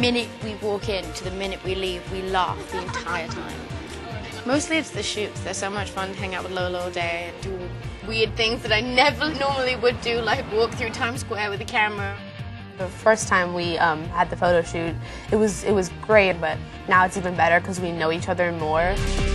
minute we walk in to the minute we leave, we laugh the entire time. Mostly it's the shoots. They're so much fun to hang out with Lola all day and do weird things that I never normally would do, like walk through Times Square with a camera. The first time we had the photo shoot, it was great, but now it's even better because we know each other more.